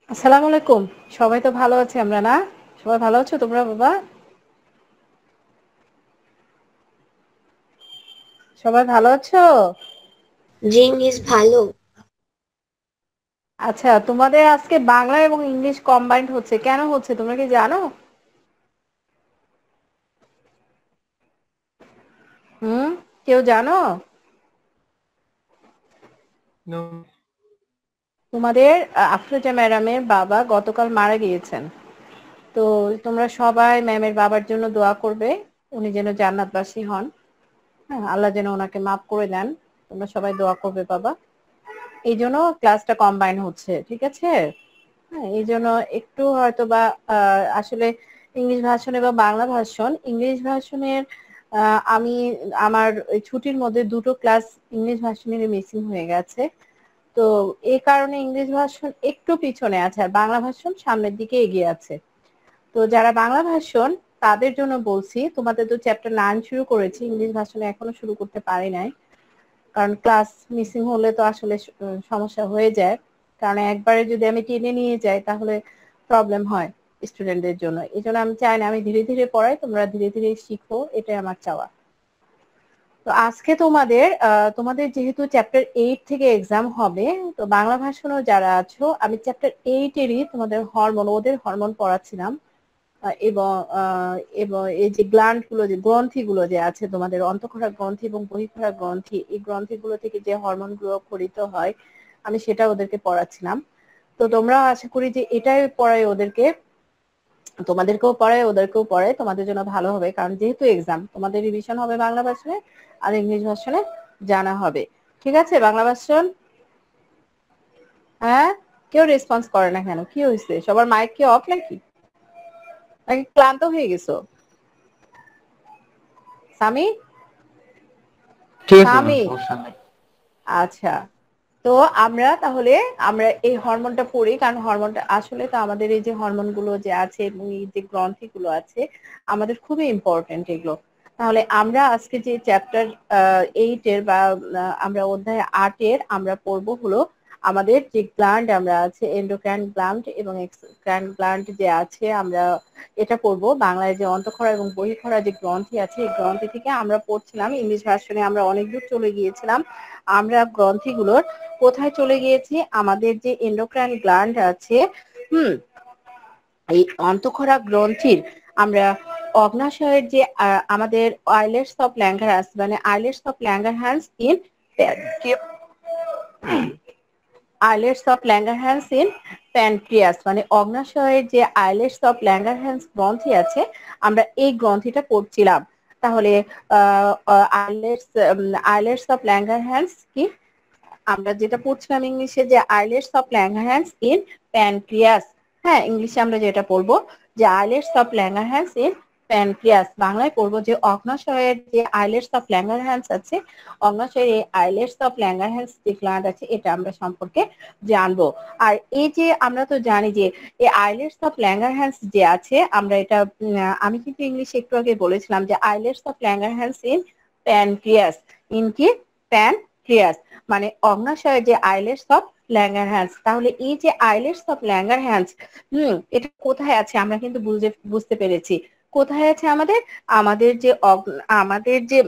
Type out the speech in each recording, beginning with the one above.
আসসালামু আলাইকুম। সবাই তো ভালো আছে আমরা না? সবাই ভালো আছো তোমরা বাবা? সবাই ভালো আছো? জি মিস, ভালো। আচ্ছা, তোমাদের আজকে বাংলা এবং ইংলিশ কম্বাইন্ড হচ্ছে। কেন হচ্ছে তোমরা কি জানো? হুম, কেউ জানো? No. তোমাদের আফরোজা ম্যাডামের বাবা গতকাল মারা গিয়েছেন। তো তোমরা সবাই ম্যামের বাবার জন্য দোয়া করবে। উনি যেন জান্নাতবাসী হন। হ্যাঁ, আল্লাহ যেন ওনাকে মাফ করে দেন। তোমরা সবাই দোয়া করবে বাবা। এই জন্য ক্লাসটা কম্বাইন হচ্ছে, ঠিক আছে? হ্যাঁ, এই জন্য একটু হয়তো বা আসলে ইংলিশ ভার্সন এবং বাংলা ভার্সন, ইংলিশ ভার্সনের আমি আমার ওই ছুটির মধ্যে দুটো ক্লাস ইংলিশ ভার্সনের মিসিং হয়ে গেছে। তো এই কারণে ইংলিশ ভার্সন একটু পিছনে আছে আর বাংলা ভার্সন সামনের দিকে এগিয়ে আছে। তো যারা বাংলা ভার্সন তাদের জন্য বলছি, তোমাদের তো চ্যাপ্টার 9 শুরু করেছি, ইংলিশ ভার্সনে এখনো শুরু করতে পারি নাই। কারণ ক্লাস মিসিং হলে তো আসলে সমস্যা হয়ে যায়। কারণ একবারে যদি আমি টেনে নিয়ে যাই তাহলে প্রবলেম হয় স্টুডেন্টদের জন্য। এই জন্য আমি চাই না, আমি ধীরে ধীরে পড়াই, তোমরা ধীরে ধীরে শিখো, এটাই আমার চাওয়া। তো আজকে তোমাদের যেহেতু চ্যাপ্টার 8 থেকে এক্সাম হবে, তো বাংলা ভাষণও যারা আছো, আমি চ্যাপ্টার 8 এরই তোমাদের হরমোন, ওদের হরমোন পড়াচ্ছিলাম। এবং এবং এই যে গ্ল্যান্ড গুলো, যে গ্রন্থি গুলো যে আছে তোমাদের, অন্তঃক্ষরা গ্রন্থি এবং বহিঃক্ষরা গ্রন্থি, এই গ্রন্থি গুলো থেকে যে হরমোন গুলো খরিত হয়, আমি সেটা ওদেরকে পড়াচ্ছিলাম। তো তোমরা আশা করি যে এটাই পড়াই ওদেরকে, তোমাদেরকেও পড়ায় ওদেরকেও পড়ায়, তোমাদের জন্য ভালো হবে। কারণ যেহেতু এক্সাম, তোমাদের রিভিশন হবে বাংলা ভার্সনে আর ইংলিশ ভার্সনে জানা হবে। ঠিক আছে? বাংলা ভার্সন, হ্যাঁ? কেউ রেসপন্স করে না কেন? কি হয়েছে? সবার মাইক কি অফ নাকি? নাকি ক্লান্ত হয়ে গেছো? সামি, ঠিক আছে ম্যাম, সামি, সমস্যা নাই। আচ্ছা। তো আমরা এই হরমোনটা পড়ি, কারণ হরমোনটা আসলে তো আমাদের এই যে হরমোন গুলো যে আছে এবং এই যে গ্রন্থি গুলো আছে, আমাদের খুবই ইম্পর্টেন্ট এগুলো। তাহলে আমরা আজকে যে চ্যাপ্টার 8 এর বা আমরা অধ্যায় 8 এর আমরা পড়বো হলো আমাদের যে গ্ল্যান্ড আমরা আছে, এন্ডোক্রাইন গ্ল্যান্ড এবং এক্সোক্রাইন গ্ল্যান্ড যে আছে, আমরা এটা পড়বো। বাংলায় যে অন্তঃক্ষরা এবং বহিঃক্ষরা যে গ্রন্থি আছে, এই গ্রন্থি থেকে আমরা পড়ছিলাম। ইংলিশ ভার্সনে আমরা অনেক দূর চলে গিয়েছিলাম। আমরা গ্রন্থিগুলোর কোথায় চলে গিয়েছি? আমাদের যে এন্ডোক্রাইন গ্ল্যান্ড আছে, হুম, এই অন্তঃক্ষরা গ্রন্থির আমরা অগ্নাশয়ের যে আমাদের আইলেটস অফ ল্যাঙ্গারহ্যান্স, মানে islets of Langerhans in islets of Langerhans in pancreas, মানে অগ্নাশয়ের যে আইলেটস অফ ল্যাঙ্গারহ্যান্স গ্রন্থি আছে, আমরা এই গ্রন্থিটা পড়ছিলাম। তাহলে আইলেটস আইলেটস অফ ল্যাঙ্গারহ্যান্স কি, আমরা যেটা পড়ছিলাম ইংলিশে, যে islets of Langerhans in pancreas. হ্যাঁ, ইংলিশে আমরা যেটা পড়বো যে islets of Langerhans in pancreas, বাংলায় পড়বো যে অগ্নাশয়ের যে আইলেটস অফ ল্যাঙ্গারহ্যান্স আছে, অগ্নাশয়ের এই আইলেটস অফ ল্যাঙ্গারহ্যান্স যে গ্ল্যান্ড আছে, এটা আমরা সম্পর্কে জানবো। আর এই যে আমরা তো জানি যে এই আইলেটস অফ ল্যাঙ্গারহ্যান্স যে আছে, আমরা এটা আমি কিন্তু ইংলিশে একটু আগে বলেছিলাম যে islets of Langerhans in pancreas, in কি, প্যানক্রিয়াস, মানে অগ্নাশয়ের যে আইলেটস অফ ল্যাঙ্গারহ্যান্স। তাহলে এই যে আইলেটস অফ ল্যাঙ্গারহ্যান্স, এটা কোথায় আছে আমরা কিন্তু বুঝতে পেরেছি। কোথায় আছে আমাদের? আমাদের যে আমাদের যে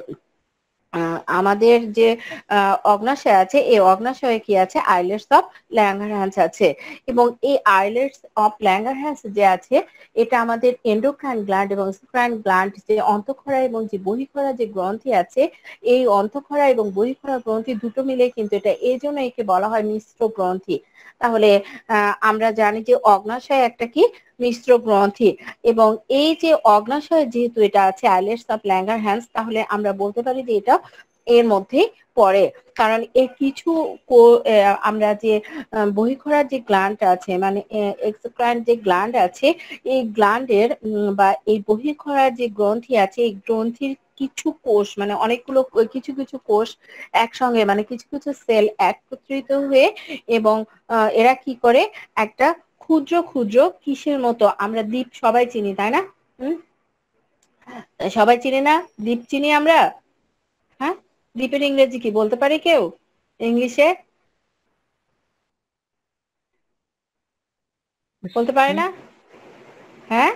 আমাদের যে অগ্নাশয় আছে, এই অগ্নাশয়ে কি আছে? আইলেটস অফ ল্যাঙ্গারহ্যান্স আছে। এবং এই আইলেটস অফ ল্যাঙ্গারহ্যান্স যে আছে, এটা আমাদের এন্ডোক্রাইন গ্ল্যান্ড এবং এক্সোক্রাইন গ্ল্যান্ড, যে অন্তঃক্ষরা এবং যে বহিঃক্ষরা যে গ্রন্থি আছে, এই অন্তঃক্ষরা এবং বহিঃক্ষরা গ্রন্থি দুটো মিলে কিন্তু এটা, এই জন্য একে বলা হয় মিশ্র গ্রন্থি। তাহলে আমরা জানি যে অগ্নাশয় একটা কি, মিশ্র গ্রন্থি। এবং এই যে অগ্নাশয় যেহেতু এটা আছে আইলেটস অফ ল্যাঙ্গারহ্যান্স, তাহলে আমরা বলতে পারি যে এটা এর মধ্যেই পড়ে। কারণ এর কিছু আমরা যে বহিঃক্ষরার যে গ্ল্যান্ড আছে, মানে এক্সোক্রাইন যে গ্ল্যান্ড আছে, এই গ্ল্যান্ডের বা এই বহিঃক্ষরার যে গ্রন্থি আছে, এই গ্রন্থির কিছু কোষ, মানে অনেকগুলো কিছু কিছু কোষ একসঙ্গে, মানে কিছু কিছু সেল একত্রিত হয়ে, এবং এরা কি করে, একটা ক্ষুদ্র ক্ষুদ্র কিসের মতো, আমরা দ্বীপ সবাই চিনি তাই না? হুম, সবাই চিনি না? দ্বীপ চিনি আমরা। হ্যাঁ, দ্বীপের ইংরেজি কি বলতে পারে, কেউ? ইংলিশে বলতে পারে না? হ্যাঁ,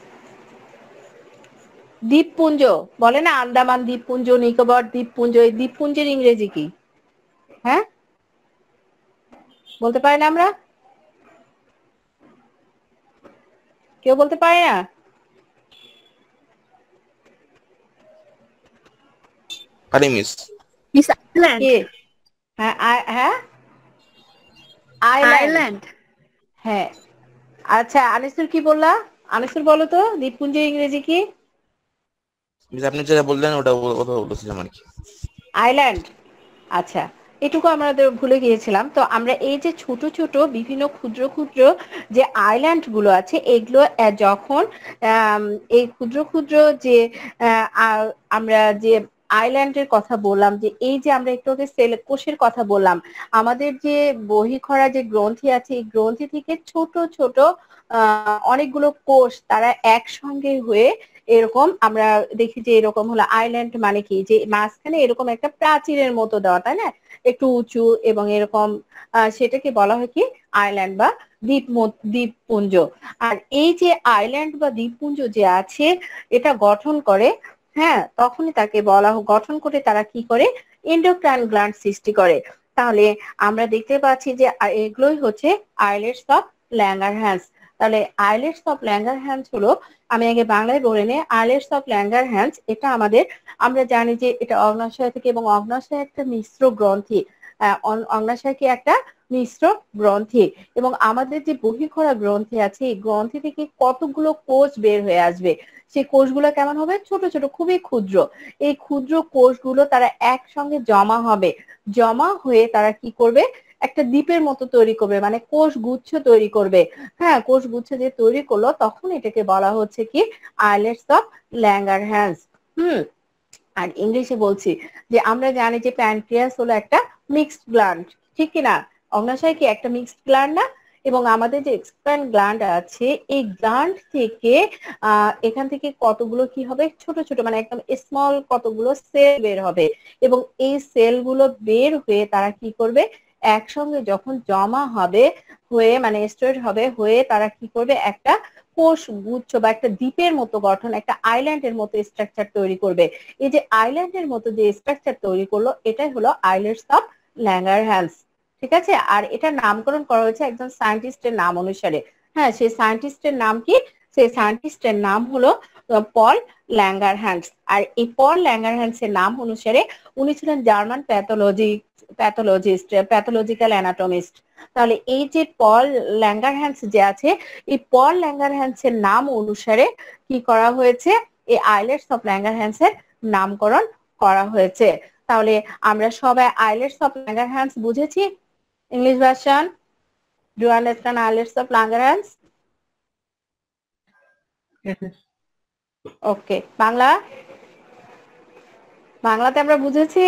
দ্বীপপুঞ্জ বলে না, আন্দামান দ্বীপপুঞ্জ, নিকোবর দ্বীপপুঞ্জ, এই দ্বীপপুঞ্জের ইংরেজি কি? হ্যাঁ, বলতে পারি না আমরা? কেউ বলতে পারে না? আরে মিস, মিস আইল্যান্ড। কে? হ্যাঁ হ্যাঁ, আইল্যান্ড। আইল্যান্ড। হ্যাঁ, আচ্ছা আনিসুর কি বললা? আনিসুর বলো তো দ্বীপপুঞ্জের ইংরেজি কি? মিস আপনি যেটা বললেন ওটা কথা বলতেছিলাম আর কি। আইল্যান্ড। আচ্ছা, এটুকু আমাদের ভুলে গিয়েছিলাম। তো আমরা এই যে ছোট ছোট বিভিন্ন ক্ষুদ্র ক্ষুদ্র যে আইল্যান্ড গুলো আছে, এগুলো যখন এই ক্ষুদ্র ক্ষুদ্র যে আমরা যে আইল্যান্ডের কথা বললাম, যে এই যে আমরা একটু আগে সেল কোষের কথা বললাম, আমাদের যে বহিঃখরা যে গ্রন্থি আছে, এই গ্রন্থি থেকে ছোট ছোট অনেকগুলো কোষ তারা একসঙ্গে হয়ে এরকম আমরা দেখি যে এরকম হলো আইল্যান্ড, মানে কি যে মাঝখানে এরকম একটা প্রাচীরের মতো দেওয়া, তাই না, একটু উঁচু এবং এরকম, সেটাকে বলা হয় কি আইল্যান্ড বা দ্বীপপুঞ্জ। আর এই যে আইল্যান্ড বা দ্বীপপুঞ্জ যে আছে, এটা গঠন করে, হ্যাঁ, তখনই তাকে বলা গঠন করে তারা কি করে, এন্ডোক্রাইন গ্ল্যান্ড সৃষ্টি করে। তাহলে আমরা দেখতে পাচ্ছি যে এগুলোই হচ্ছে আইলেটস অফ ল্যাঙ্গারহ্যান্স। তাহলে আইলেটস অফ ল্যাঙ্গারহ্যান্স হলো, আমি আগে বাংলায় বলে নিই, আইলেটস অফ ল্যাঙ্গারহ্যান্স এটা আমাদের, আমরা জানি যে এটা অগ্নাশয় থেকে, এবং অগ্নাশয় একটা মিশ্র গ্রন্থি, অগ্নাশয় কি একটা মিশ্র গ্রন্থি, এবং আমাদের যে বহিঃখরা গ্রন্থি আছে, এই গ্রন্থি থেকে কতগুলো কোষ বের হয়ে আসবে। সেই কোষগুলো কেমন হবে, ছোট ছোট, খুবই ক্ষুদ্র। এই ক্ষুদ্র কোষগুলো তারা একসঙ্গে জমা হবে, জমা হয়ে তারা কি করবে, একটা দ্বীপের মতো তৈরি করবে, মানে কোষ গুচ্ছ তৈরি করবে। হ্যাঁ, কোষ গুচ্ছ যে তৈরি করলো, তখন এটাকে বলা হচ্ছে কি আইলেটস অফ ল্যাঙ্গারহ্যান্স। হুম। আর ইংলিশে বলছি যে আমরা জানি যে প্যানক্রিয়াস হলো একটা মিক্সড গ্ল্যান্ড, ঠিক কিনা? অগ্নাশয় কি একটা মিক্সড গ্ল্যান্ড না? এবং আমাদের যে এক্সক্রাইন গ্ল্যান্ড আছে, এই গ্ল্যান্ড থেকে এখান থেকে কতগুলো কি হবে, ছোট ছোট, মানে একদম স্মল কতগুলো সেল বের হবে, এবং এই সেলগুলো বের হয়ে তারা কি করবে, একসঙ্গে যখন জমা হবে, হয়ে মানে স্টোরেড হবে, হয়ে তারা কি করবে, একটা কোষ গুচ্ছ বা একটা দ্বীপের মতো গঠন, একটা আইল্যান্ডের মতো স্ট্রাকচার তৈরি করবে। এই যে আইল্যান্ডের মতো যে স্ট্রাকচার তৈরি করলো, এটাই হলো আইলেটস অফ ল্যাঙ্গারহ্যান্স। ঠিক আছে? আর এটার নামকরণ করা হয়েছে একজন সায়েন্টিস্টের নাম অনুসারে। হ্যাঁ, সেই সায়েন্টিস্টের নাম কি? সেই সায়েন্টিস্টের নাম হলো পল ল্যাঙ্গারহ্যান্স। আর এই পল ল্যাঙ্গারহ্যান্স এর নাম অনুসারে উনি ছিলেন জার্মান প্যাথোলজিক্যাল অ্যানাটমিস্ট। তাহলে এই যে পল ল্যাঙ্গারহ্যান্স যে আছে, এই পল ল্যাঙ্গারহ্যান্স এর নাম অনুসারে কি করা হয়েছে, এই আইলেটস অফ ল্যাঙ্গারহ্যান্স এর নামকরণ করা হয়েছে। তাহলে আমরা সবাই আইলেটস অফ ল্যাঙ্গারহ্যান্স বুঝেছি। English version, do understand islets of Langerhans? Yes, yes. Okay, Bangla, বাংলাতে আমরা বুঝেছি।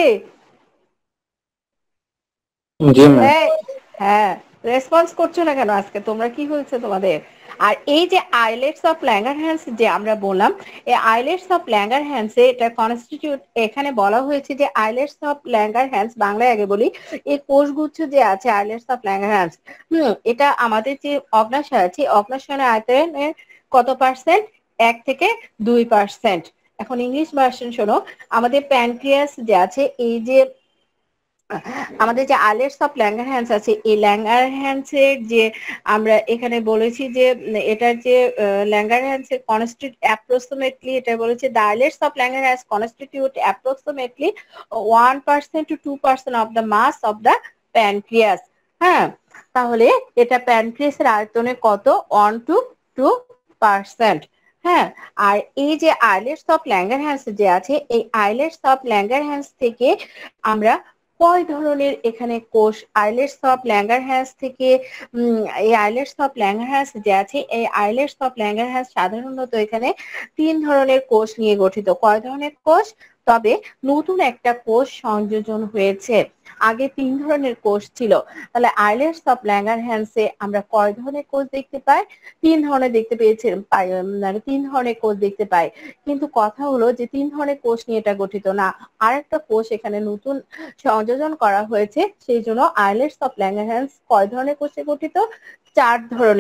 জি ম্যাম। এই, হ্যাঁ, রেসপন্স করছো না কেন আজকে? তোমরা কি হয়েছে তোমাদের? আর এই যে আইলেটস অফ ল্যাঙ্গারহ্যান্স যে আমরা বললাম, এই আইলেটস অফ ল্যাঙ্গারহ্যান্স এটা কনস্টিটিউট, এখানে বলা হয়েছে যে আইলেটস অফ ল্যাঙ্গারহ্যান্স, বাংলায় আগে বলি, এই কোষগুচ্ছ যে আছে আইলেটস অফ ল্যাঙ্গারহ্যান্স, এটা আমাদের যে অগ্নাশয় আছে, অগ্নাশয়ের আয়তনের কত পার্সেন্ট? 1 থেকে 2%। এখন ইংলিশ ভার্সন শোনো, আমাদের প্যানক্রিয়াস যে আছে, এই যে আমাদের যে আইলেটস অফ ল্যাঙ্গারহ্যান্স আছে, এই ল্যাঙ্গারহ্যান্স এর যে আমরা এখানে বলেছি যে এটার যে ল্যাঙ্গারহ্যান্স এর কনস্টিটিউট অ্যাপ্রক্সিমেটলি, এটা বলেছে the islets of Langerhans constitute approximately 1% to 2% of the mass of the pancreas. হ্যাঁ, তাহলে এটা প্যানক্রিয়াসের আয়তনে কত? 1 to 2%। হ্যাঁ, আর এই যে আইলেটস অফ ল্যাঙ্গারহ্যান্স যে আছে, এই আইলেটস অফ ল্যাঙ্গারহ্যান্স থেকে আমরা কয় ধরনের এখানে কোষ, আইলেটস অফ ল্যাঙ্গারহ্যান্স থেকে এই আইলেটস অফ ল্যাঙ্গারহ্যান্স যে আছে, এই আইলেটস অফ ল্যাঙ্গারহ্যান্স সাধারণত এখানে 3 ধরনের কোষ নিয়ে গঠিত। কয় ধরনের কোষ? তবে নতুন একটা কোষ সংযোজন হয়েছে, আগে 3 ধরনের কোষ ছিল। তাহলে আইলেটস অফ ল্যাঙ্গারহ্যান্সে আমরা কয় ধরনের কোষ দেখতে পাই? 3 ধরনের দেখতে পেয়েছি, মানে 3 ধরনের কোষ দেখতে পাই। কিন্তু কথা হলো যে 3 ধরনের কোষ নিয়ে এটা গঠিত না, আরেকটা কোষ এখানে নতুন সংযোজন করা হয়েছে। সেই জন্য আইলেটস অফ ল্যাঙ্গারহ্যান্স কয় ধরনের কোষে গঠিত? 4 ধরনের।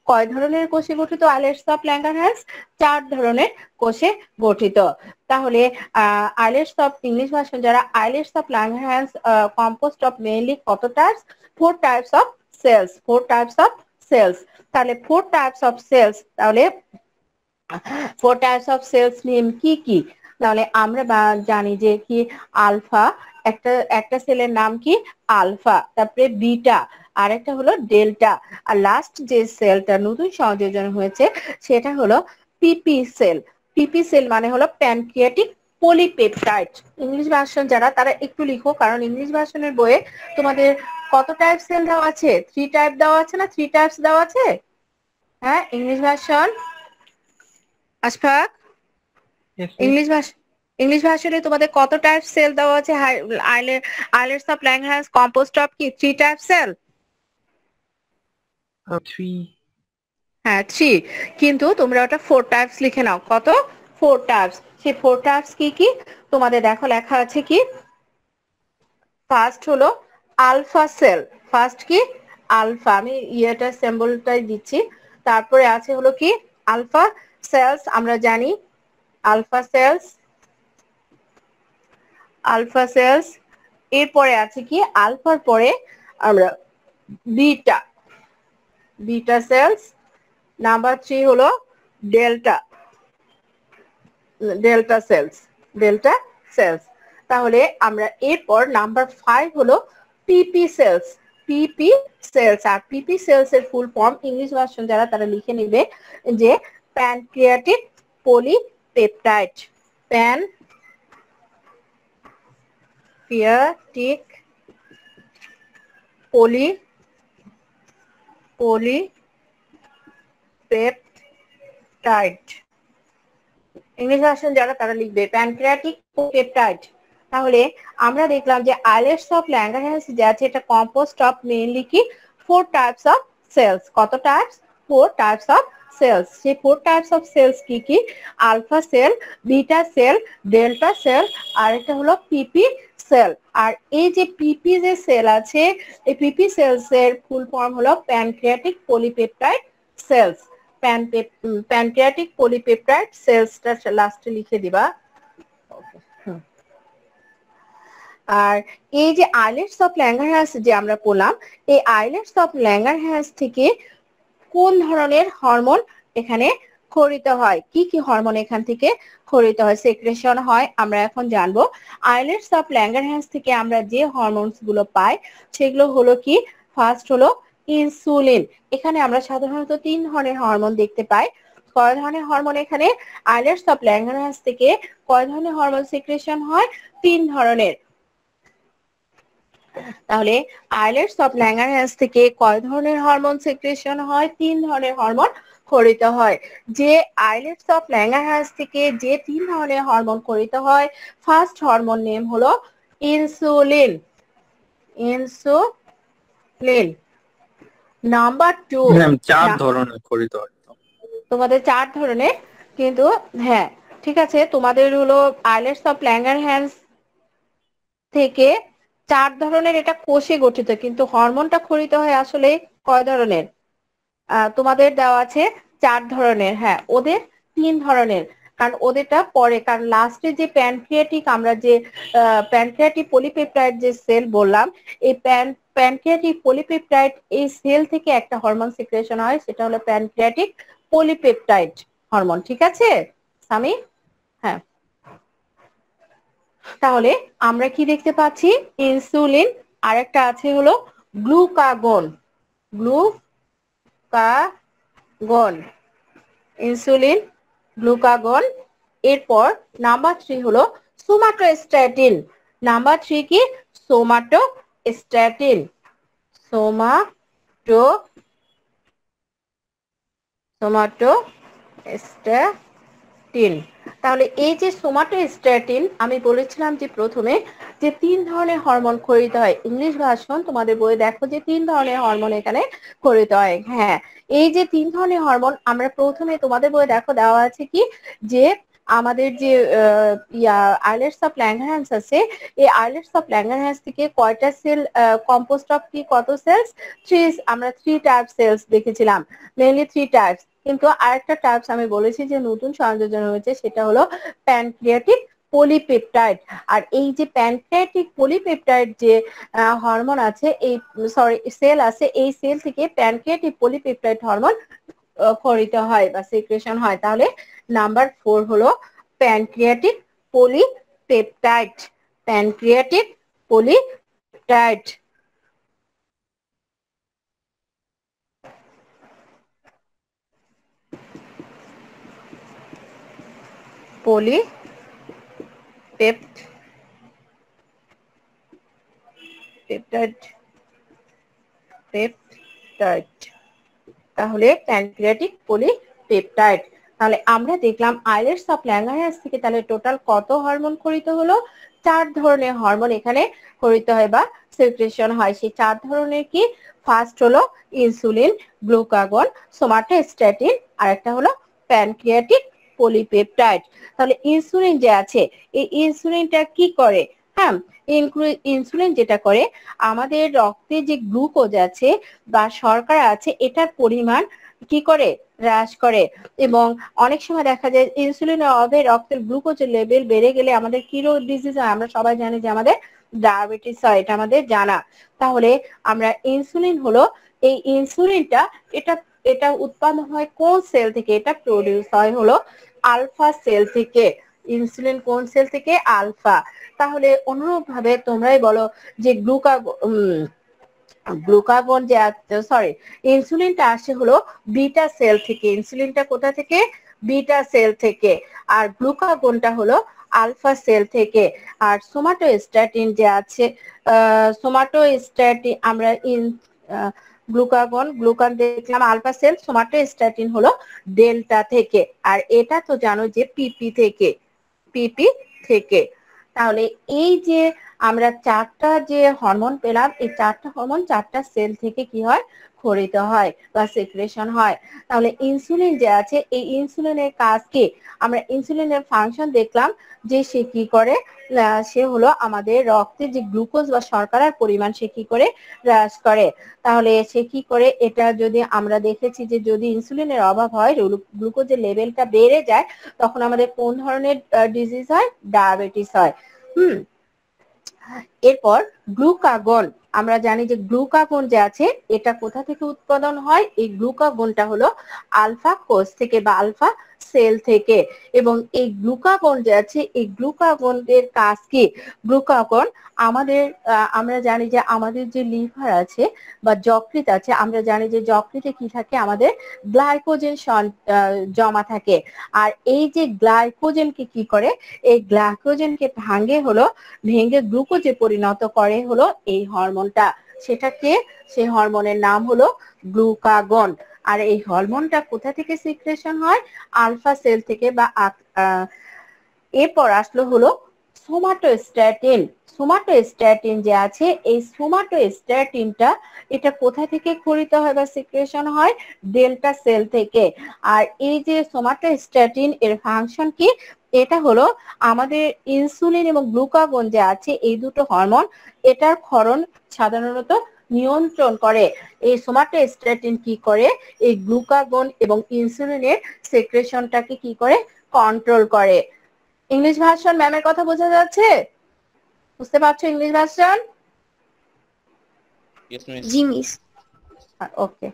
কয় ধরনের কোষে গঠিত আইলেটস অফ ল্যাঙ্গারহ্যান্স? 4 ধরনের কোষে গঠিত। তাহলে আইলেটস অফ ইংলিশ ভার্সন যারা islets of Langerhans composed of mainly কত types? 4 types of cells. 4 types of cells. তাহলে 4 টাইপস অফ সেলস, তাহলে 4 টাইপস অফ সেলস নেম কি কি? তাহলে আমরা জানি যে কি আলফা, একটা সেলের নাম কি আলফা, তারপরে বিটা, আরেকটা হলো ডেল্টা, আর লাস্ট যে সেলটা নতুন সংযোজন হয়েছে সেটা হলো পিপি সেল। পিপি সেল মানে হলো প্যানক্রিয়াটিক পলিপেপটাইড। ইংলিশ ভার্সন যারা তারা একটু লিখো, কারণ ইংলিশ ভার্সনের বইয়ে তোমাদের কত টাইপ সেল দেওয়া আছে? 3 টাইপ দেওয়া আছে না 3 টাইপস দেওয়া আছে? হ্যাঁ, English version Ashfaq, Yes, miss. English ভার্সনে তোমাদের কত টাইপ সেল দেওয়া আছে? Islets of Langerhans composed of কি 3 টাইপ সেল? 3. হ্যাঁ 3, কিন্তু তোমরা ওটা 4 টাইপস লিখে নাও। কত? 4 টাইপস। সেই 4 টাইপস কি কি তোমাদের দেখো লেখা আছে কি? ফার্স্ট হলো আলফা সেল। ফার্স্ট কি? আলফা, আমি ইয়েটা সিম্বলটাই দিচ্ছি। তারপরে আছে হলো কি আলফা সেলস, আমরা জানি আলফা সেলস, আলফা সেলস। এরপরে আছে কি আলফার পরে আমরা বিটা, বিটা সেলস। নাম্বার 3 হলো delta, delta cells, delta cells. তাহলে আমরা এরপর নাম্বার 5 হলো পিপি সেলস, পিপি সেলস। আর পিপি সেলস এর ফুল ফর্ম ইংলিশ ভার্সন যারা তারা লিখে নেবে যে pancreatic polypeptide, pancreatic polypeptide. English version যারা তারা লিখবে প্যানক্রিয়াটিক পেপটাইড। তাহলে আমরা দেখলাম যে আইলেটস অফ ল্যাঙ্গারহ্যান্স যে আছে এটা কম্পোস্ট অফ মেইনলি কি 4 টাইপস অফ সেলস। কত টাইপস? 4 types of cells. সেই 4 টাইপস অফ সেলস কি কি? Alpha cell, beta cell, delta cell, আর এটা হলো পিপি সেল। আর এই যে পিপি যে সেল আছে, এই পিপি সেলস এর ফুল ফর্ম হলো pancreatic polypeptide cells. Pancreatic polypeptide সেলসটা লাস্টে লিখে দিবা। আর এই যে আইলেটস অফ ল্যাঙ্গারহ্যান্স যে আমরা পড়লাম, এই আইলেটস অফ ল্যাঙ্গারহ্যান্স থেকে কোন ধরনের হরমোন এখানে ক্ষরিত হয়? কি কি হরমোন এখান থেকে ক্ষরিত হয়, সেক্রেশন হয়, আমরা এখন জানবো। আইলেটস অফ ল্যাঙ্গারহ্যান্স থেকে আমরা যে হরমোনস গুলো পাই সেগুলো হলো কি? ফার্স্ট হলো ইনসুলিন। এখানে আমরা সাধারণত 3 ধরনের হরমোন দেখতে পাই। কয় ধরনের হরমোন এখানে আইলেটস অফ ল্যাঙ্গারহ্যান্স থেকে কয় ধরনের হরমোন সিক্রেশন হয়? 3 ধরনের। তাহলে আইলেটস অফ ল্যাঙ্গারহ্যান্স থেকে কয় ধরনের হরমোন সিক্রেশন হয়? 3 ধরনের হরমোন ক্ষরিত হয়। যে আইলেটস অফ ল্যাঙ্গারহ্যান্স থেকে যে 3 ধরনের হরমোন ক্ষরিত হয়, ফার্স্ট হরমোন নেম হলো ইনসুলিন, ইনসুলিন। নাম্বার 2, ম্যাম 4 ধরনের খরিত হয় তো। তোমাদের 4 ধরনের, কিন্তু হ্যাঁ ঠিক আছে, তোমাদের হলো আইলেটস অফ ল্যাঙ্গারহ্যান্স থেকে 4 ধরনের এটা কোষে গঠিত, কিন্তু হরমোনটা ক্ষরিত হয় আসলে কয় ধরনের? তোমাদের দেওয়া আছে 4 ধরনের। হ্যাঁ, ওদের 3 ধরনের, কারণ ওদেরটা পরে, কারণ লাস্টে যে প্যানক্রিয়াটিক আমরা যে প্যানক্রিয়াটিক পলিপেপটাইড যে সেল বললাম, এই প্যানক্রিয়াটিক পলিপেপটাইড এই সেল থেকে একটা হরমোন সিক্রেশন হয়, সেটা হলো প্যানক্রিয়াটিক পলিপেপটাইড হরমোন। ঠিক আছে সামি? হ্যাঁ, তাহলে আমরা কি দেখতে পাচ্ছি? ইনসুলিন, আরেকটা আছে হলো গ্লুকাগন, গ্লুকাগন, ইনসুলিন, গ্লুকাগন। এরপর নাম্বার 3 হলো সোমাটোস্ট্যাটিন। নাম্বার 3 কি? Somatostatin, somatostatin. তাহলে এই যে সোমাটোস্ট্যাটিন, আমি বলেছিলাম যে প্রথমে যে 3 ধরনের হরমোন ক্ষরিত হয়। ইংলিশ ভার্সন তোমাদের বইয়ে দেখো যে 3 ধরনের হরমোন এখানে ক্ষরিত হয়। হ্যাঁ, এই যে 3 ধরনের হরমোন আমরা প্রথমে তোমাদের বইয়ে দেখো দেওয়া আছে কি যে আমাদের যে আইলেটস অফ ল্যাঙ্গারহ্যান্স আছে, এই আইলেটস অফ ল্যাঙ্গারহ্যান্স থেকে কয়টা সেল কম্পোস্ট অফ কি, কত সেলস? আমরা থ্রি টাইপ সেলস দেখেছিলাম, মেইনলি থ্রি টাইপস। কিন্তু আরেকটা টাইপস আমি বলেছি যে নতুন সংযোজন হয়েছে, সেটা হলো প্যানক্রিয়াটিক পলিপেপটাইড। আর এই যে প্যানক্রিয়াটিক পলিপেপটাইড যে হরমোন আছে, এই সরি সেল আছে, এই সেল থেকে প্যানক্রিয়াটিক পলিপেপটাইড হরমোন ক্ষরিত হয় বা সিক্রেশন হয়। তাহলে নাম্বার 4 হলো pancreatic polypeptide. Pancreatic polypeptide. Peptide peptide তাহলে প্যানক্রিয়াটিক পলিপেপটাইড। তাহলে আমরা দেখলাম আইলেটস অফ ল্যাঙ্গারহ্যান্স থেকে তাহলে টোটাল কত হরমোন ক্ষরিত হলো? 4 ধরনের হরমোন এখানে ক্ষরিত হয় বা সিক্রেশন হয়। সেই 4 ধরনের কি? ফার্স্ট হলো ইনসুলিন, গ্লুকাগন, সোমাটোস্ট্যাটিন, আর একটা হলো প্যানক্রিয়াটিক পলিপেপটাইড। তাহলে ইনসুলিন যে আছে, এই ইনসুলিনটা কি করে? হ্যাঁ, ইনসুলিন যেটা করে, আমাদের রক্তে যে গ্লুকোজ আছে বা শর্করা আছে, এটার পরিমাণ কি করে? হ্রাস করে। এবং অনেক সময় দেখা যায় ইনসুলিনের অভাবে রক্তের গ্লুকোজের লেভেল বেড়ে গেলে আমাদের কি রোগ ডিজিজ হয়? আমরা সবাই জানি যে আমাদের ডায়াবেটিস হয়, এটা আমাদের জানা। তাহলে আমরা ইনসুলিন হলো, এই ইনসুলিনটা এটা এটা উৎপন্ন হয় কোন সেল থেকে? এটা প্রডিউস হয় হলো আলফা সেল থেকে। ইনসুলিন কোন সেল থেকে? আলফা। তাহলে অনুরূপ ভাবে তোমরাই বলো যে গ্লুকাগন যে সরি ইনসুলিনটা আসে হলো বিটা সেল থেকে। ইনসুলিনটা কোথা থেকে? বিটা সেল থেকে। আর গ্লুকাগনটা হলো আলফা সেল থেকে। আর সোমাটোস্ট্যাটিন যে আছে, সোমাটোস্ট্যাটিন আমরা গ্লুকান দেখলাম আলফা সেল, সোমাটোস্ট্যাটিন হলো ডেল্টা থেকে। আর এটা তো জানো যে পিপি থেকে। তাহলে এই যে আমরা 4টা যে হরমোন পেলাম, এই 4টা হরমোন 4টা সেল থেকে কি হয়? ক্ষরিত হয় বা সিক্রেশন হয়। তাহলে ইনসুলিন যে আছে, এই ইনসুলিনের কাজ কি? আমরা ইনসুলিনের ফাংশন দেখলাম যে সে কি করে? সে হলো আমাদের রক্তে যে গ্লুকোজ বা শর্করার পরিমাণ সে কি করে? হ্রাস করে। তাহলে সে কি করে? এটা যদি আমরা দেখেছি যে যদি ইনসুলিনের অভাব হয়, গ্লুকোজের লেভেলটা বেড়ে যায়, তখন আমাদের কোন ধরনের ডিজিজ হয়? ডায়াবেটিস হয়। এরপর গ্লুকাগন, আমরা জানি যে গ্লুকাগন যে আছে, এটা কোথা থেকে উৎপাদন হয়? এই গ্লুকাগনটা হলো আলফা কোষ থেকে বা আলফা সেল থেকে। এবং এই গ্লুকাগন যে আছে, এই গ্লুকাগনের কাজ কি? গ্লুকাগন আমাদের আমরা জানি যে আমাদের যে লিভার আছে বা যকৃৎ আছে, আমরা জানি যে যকৃতে কি থাকে? আমাদের গ্লাইকোজেন জমা থাকে। আর এই যে গ্লাইকোজেনকে কি করে? এই গ্লাইকোজেনকে ভেঙে গ্লুকোজে পরিণত করে হলো এই হরমোনটা। সেটা কে? সেই হরমোনের নাম হলো গ্লুকাগন। আর এই হরমোনটা কোথা থেকে সিক্রেশন হয়? আলফা সেল থেকে বা এরপর আসলো হলো সোমাটোস্ট্যাটিন। সোমাটোস্ট্যাটিন যে আছে, এই সোমাটোস্ট্যাটিনটা এটা কোথা থেকে ক্ষরিত হয় বা সিক্রেশন হয়? ডেল্টা সেল থেকে। আর এই যে সোমাটোস্ট্যাটিন এর ফাংশন কি? এটা হলো আমাদের ইনসুলিন এবং গ্লুকাগন যে আছে, এই দুটো হরমোন, এটার ক্ষরণ সাধারণত নিয়ন্ত্রণ করে। এই সোমাটোস্ট্যাটিন কি করে? এই গ্লুকাগন এবং ইনসুলিনের সিক্রেশনটাকে কি করে? কন্ট্রোল করে। ইংলিশ ভার্সন ম্যামের কথা বোঝা যাচ্ছে? বুঝতে পারছো ইংলিশ ভার্সন? Yes, miss. জি মিস। ওকে।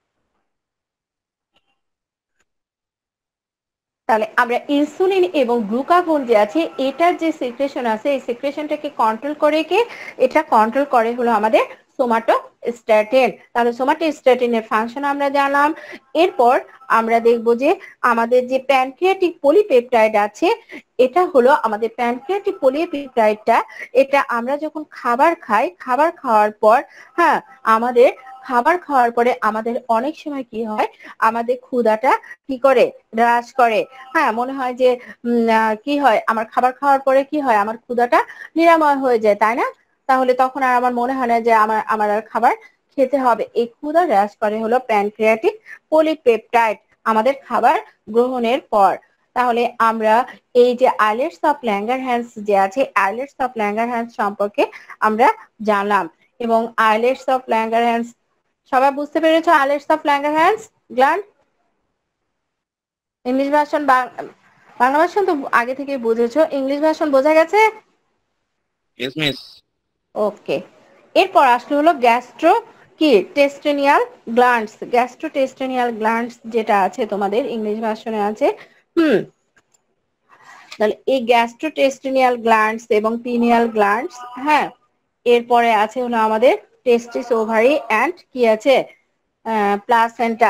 তাহলে আমরা ইনসুলিন এবং গ্লুকাগন যে আছে, এটার যে সিক্রেশন আছে, এই সিক্রেশনটাকে কন্ট্রোল করে কে? এটা কন্ট্রোল করে হলো আমাদের সোমাটোস্ট্যাটিন। তাহলে সোমাটোস্ট্যাটিনের ফাংশন আমরা জানলাম। এরপর আমরা দেখব যে আমাদের যে প্যানক্রিয়াটিক পলিপেপটাইড আছে, এটা হলো আমাদের প্যানক্রিয়াটিক পলিপেপটাইডটা, এটা আমরা যখন খাবার খাই, খাবার খাওয়ার পর হ্যাঁ, আমাদের খাবার খাওয়ার পরে আমাদের অনেক সময় কি হয়? আমাদের ক্ষুধাটা কি করে? হ্রাস করে। হ্যাঁ, মনে হয় যে কি হয়, আমার খাবার খাওয়ার পরে কি হয়? আমার ক্ষুধাটা নিরাময় হয়ে যায়, তাই না? তাহলে তখন আর আমার মনে হয় না যে আমার আমার আর খাবার খেতে হবে। এই ক্ষুধা হ্রাস করে হলো প্যানক্রিয়াটিক পলিপেপটাইড আমাদের খাবার গ্রহণের পর। তাহলে আমরা এই যে আইলেটস অফ ল্যাঙ্গারহ্যান্স যে আছে, আইলেটস অফ ল্যাঙ্গারহ্যান্স সম্পর্কে আমরা জানলাম। এবং আইলেটস অফ ল্যাঙ্গারহ্যান্স সবাই বুঝতে পেরেছো? Islets of Langerhans gland, English version Bangla version তো আগে থেকে বুঝেছো, ইংলিশ ভার্সন বোঝা গেছে? Yes miss. ওকে, এরপর আসলে হলো গ্যাস্ট্রো কি টেস্টেনিয়াল গ্ল্যান্ডস। গ্যাস্ট্রোটেস্টেনিয়াল গ্ল্যান্ডস যেটা আছে তোমাদের ইংলিশ ভার্সনে আছে। তাহলে এই গ্যাস্ট্রোটেস্টিনিয়াল গ্ল্যান্ডস এবং পিনিয়াল গ্ল্যান্ডস, হ্যাঁ, এরপরে আছে হলো আমাদের টেস্টিস ওভারি অ্যান্ড কি আছে প্লাসেন্টা।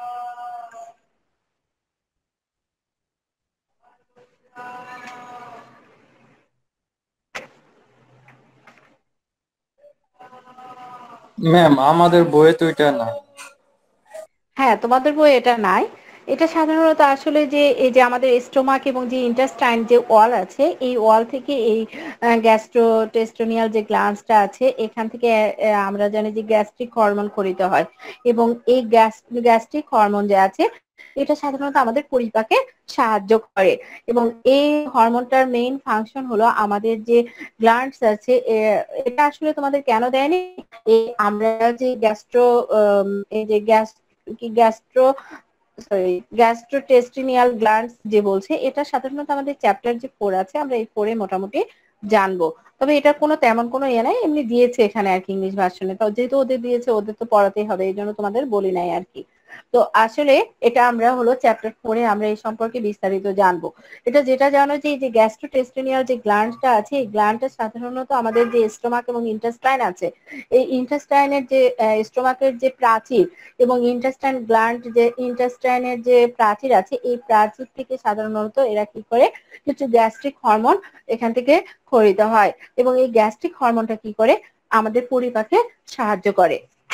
ম্যাম আমাদের বইয়ে তো এটা নাই। হ্যাঁ, তোমাদের বই এটা নাই। এটা সাধারণত আসলে যে এই যে আমাদের স্টোমাক এবং যে ইন্টেস্টাইন যে ওয়াল আছে, এই ওয়াল থেকে এই গ্যাস্ট্রোটেস্টোনিয়াল যে গ্ল্যান্ডসটা আছে এখান থেকে আমরা জানি যে গ্যাস্ট্রিক হরমোন খরিত হয়। এবং এই গ্যাস্ট্রিক হরমোন যে আছে এটা সাধারণত আমাদের পরিপাকে সাহায্য করে। এবং এই হরমোনটার মেইন ফাংশন হলো আমাদের যে গ্ল্যান্ডস আছে এটা আসলে তোমাদের কেন দেয়নি, এই আমরা যে এই যে গ্যাস্ট্রো সরি গ্যাস্ট্রোটেস্টিনিয়াল গ্ল্যান্ডস যে বলছে, এটা সাধারণত আমাদের চ্যাপ্টার যে 4 আছে আমরা এই 4 মোটামুটি জানবো। তবে এটার কোনো তেমন কোনো ইয়ে নাই, এমনি দিয়েছে এখানে আর কি ইংলিশ ভার্সনে, তো যেহেতু ওদের দিয়েছে ওদের তো পড়াতেই হবে, এই জন্য তোমাদের বলি নাই আর কি। তো আসলে এটা আমরা হলো চ্যাপ্টার 4 আমরা এই সম্পর্কে বিস্তারিত জানবো। এটা যেটা জানো যে এই যে গ্যাস্ট্রোটেস্টিনিয়াল যে গ্ল্যান্ডটা আছে, এই গ্ল্যান্ডটা সাধারণত আমাদের যে স্টোমাক এবং ইন্টেস্টাইন আছে, এই ইন্টেস্টাইনের যে স্টোমাকের যে প্রাচীর এবং ইন্টেস্টাইনের যে প্রাচীর আছে, এই প্রাচীর থেকে সাধারণত এরা কি করে কিছু গ্যাস্ট্রিক হরমোন এখান থেকে খরিত হয়। এবং এই গ্যাস্ট্রিক হরমোনটা কি করে আমাদের পরিপাকে সাহায্য করে।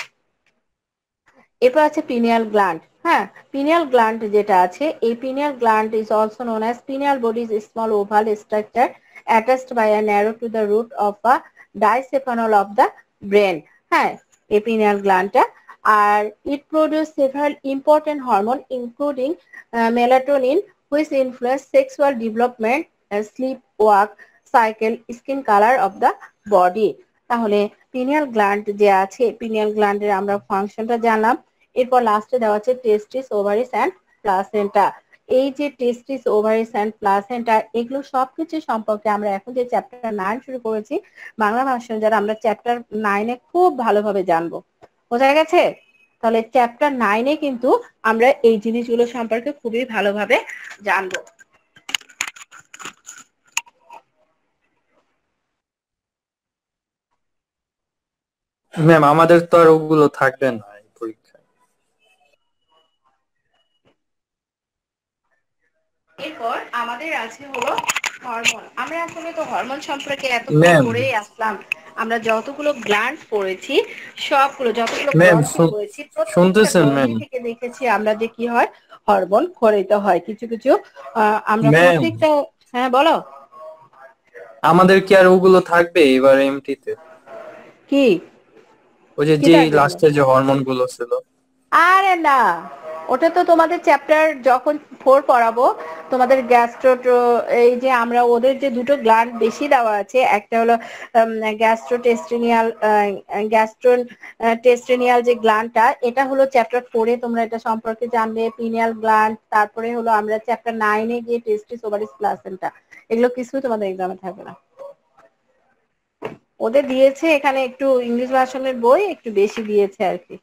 এরপর আছে পিনিয়াল গ্ল্যান্ড। হ্যাঁ, পিনিয়াল গ্ল্যান্ড যেটা আছে, এই pineal gland is also known as pineal body is small oval structure attached by a narrow to the root of a dicephanol of the brain। হ্যাঁ, এই পিনিয়াল গ্ল্যান্ডটা আর it produce several important hormone including melatonin which influence sexual development, sleep, work cycle, skin color of the body। তাহলে pineal gland যে আছে, pineal গ্ল্যান্ডের আমরা ফাংশনটা জানলাম। এরপর লাস্টে দেওয়া আছে টেস্টিস ওভারিস অ্যান্ড প্লাসেন্টা। এই যে টেস্টিস ওভারিস অ্যান্ড প্লাসেন্টা এগুলো সবকিছু সম্পর্কে আমরা এখন যে চ্যাপ্টার 9 শুরু করেছি বাংলা ভার্সন যারা, আমরা চ্যাপ্টার 9 খুব ভালোভাবে জানবো। বোঝা গেছে? তাহলে চ্যাপ্টার 9 কিন্তু আমরা এই জিনিসগুলো সম্পর্কে খুবই ভালোভাবে জানবো। ম্যাম আমাদের তো আর ওগুলো থাকবে না এই পরীক্ষায়। এরপর আমাদের আছে হলো হরমোন। আমরা আসলে তো হরমোন সম্পর্কে এতক্ষণ ম্যাম পড়েই আসলাম। আমরা যতগুলো গ্ল্যান্ড পড়েছি সবগুলো, যতগুলো ম্যাম গ্রন্থি পড়েছি প্রত্যেকটা শুনতেছেন ম্যাম? গ্রন্থি থেকে দেখেছি আমরা যে কি হয় হরমোন খরিত হয় কিছু কিছু। আমরা ম্যাম প্রত্যেকটা, হ্যাঁ বলো। আমাদের কি আর ওগুলো থাকবে এবার এমটিতে? কি ওই যে কি যে থাকবে বলো? লাস্টে যে হরমোন গুলো ছিল। আরে না, ওটা তো তোমাদের চ্যাপ্টার যখন 4 পড়াবো তোমাদের এই যে আমরা ওদের যে দুটো গ্ল্যান্ড বেশি দেওয়া আছে, একটা হলো গ্যাস্ট্রোটেস্টিনিয়াল গ্যাস্ট্রোটেস্টিনিয়াল যে গ্ল্যান্ডটা, এটা হলো চ্যাপ্টার 4 তোমরা এটা সম্পর্কে জানবে, পিনিয়াল গ্ল্যান্ড। তারপরে হলো আমরা চ্যাপ্টার 9 গিয়ে টেস্টিস ওভারিস প্লাসেন্টা, এগুলো কিছুই তোমাদের এক্সামে থাকবে না। ওদের দিয়েছে এখানে একটু ইংলিশ ভার্সনের বই একটু বেশি দিয়েছে আর কি।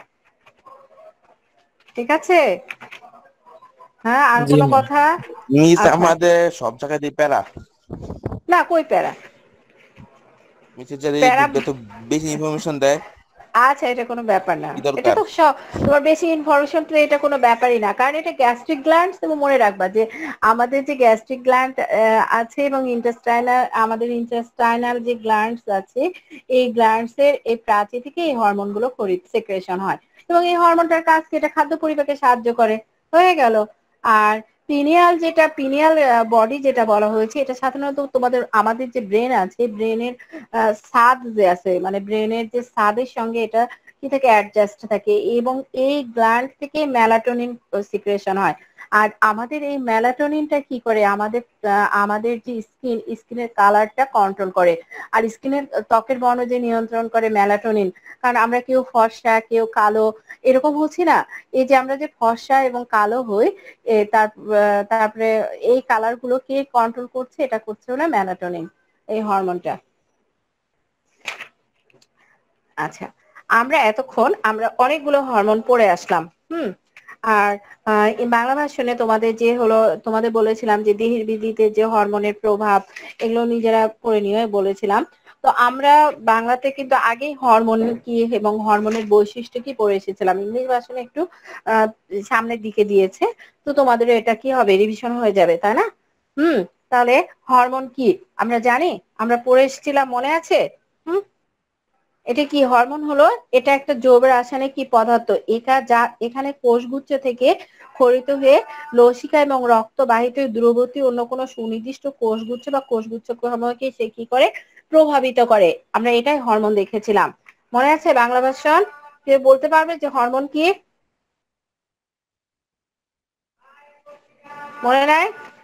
ঠিক আছে? হ্যাঁ, আর জি কোনো ম্যাম। কথা? মিস আচ্ছা, আমাদের সব জায়গায় দিয়ে প্যারা। না কই প্যারা মিসের যদি প্যারা। যত বেশি ইনফরমেশন দেয় আচ্ছা, এটা কোনো ব্যাপার না, কি এটা দরকার। তো তোমার বেশি ইনফরমেশন তো এটা কোনো ব্যাপারই না, কারণ এটা গ্যাস্ট্রিক গ্ল্যান্ড। তুমি মনে রাখবা যে আমাদের যে গ্যাস্ট্রিক গ্ল্যান্ড আছে এবং আমাদের ইন্টেস্টাইনাল যে গ্ল্যান্ডস আছে, এই গ্ল্যান্ডস এর এই প্রাচীর থেকে এই হরমোন গুলো সেক্রেশন হয়। এবং এই হরমোনটার কাজ কি, এটা খাদ্য পরিপাকে সাহায্য করে। হয়ে গেল। আর পিনিয়াল বডি যেটা বলা হয়েছে, এটা সাধারণত তোমাদের আমাদের যে ব্রেন আছে, ব্রেনের স্বাদ যে আছে, মানে ব্রেনের যে স্বাদের সঙ্গে এটা কি থেকে অ্যাডজাস্ট থাকে। এবং এই গ্ল্যান্ড থেকে মেলাটোনিন সিক্রেশন হয়। আর আমাদের এই মেলাটোনিনটা কি করে, আমাদের যে স্কিনের কালারটা কন্ট্রোল করে, আর স্কিনের ত্বকের বর্ণ যে নিয়ন্ত্রণ করে মেলাটোনিন। কারণ আমরা কেউ ফর্সা কেউ কালো এরকম হচ্ছি না, এই যে আমরা যে ফর্সা এবং কালো হই তারপরে এই কালার গুলোকে কন্ট্রোল করছে, এটা করছে হলো মেলাটোনিন, এই হরমোনটা। আচ্ছা, আমরা অনেকগুলো হরমোন পড়ে আসলাম। হুম। আর এই বাংলা ভাষণে তোমাদের বলেছিলাম যে দেহের বৃদ্ধিতে যে হরমোনের প্রভাব, এগুলো নিজেরা পড়ে নিয়ে বলেছিলাম। তো আমরা বাংলাতে কিন্তু আগেই হরমোন কি এবং হরমোনের বৈশিষ্ট্য কি পড়ে এসেছিলাম, ইংলিশ ভাষণে একটু আহ সামনের দিকে দিয়েছে। তো তোমাদের এটা কি হবে, রিভিশন হয়ে যাবে, তাই না? হুম। তাহলে হরমোন কি আমরা জানি, আমরা পড়ে এসেছিলাম, মনে আছে? হুম। এটা কি হরমোন হলো, এটা একটা জৈব রাসায়নিক কি পদার্থ, এখানে কোষগুচ্ছ থেকে ক্ষরিত হয়ে লসিকা এবং রক্তবাহিত দূরবর্তী অন্য কোনো সুনির্দিষ্ট কোষগুচ্ছ বা কোষগুচ্ছকে সে কি করে, প্রভাবিত করে। আমরা এটাই হরমোন দেখেছিলাম, মনে আছে? বাংলা ভাষণ কেউ বলতে পারবে যে হরমোন কি, মনে নাই?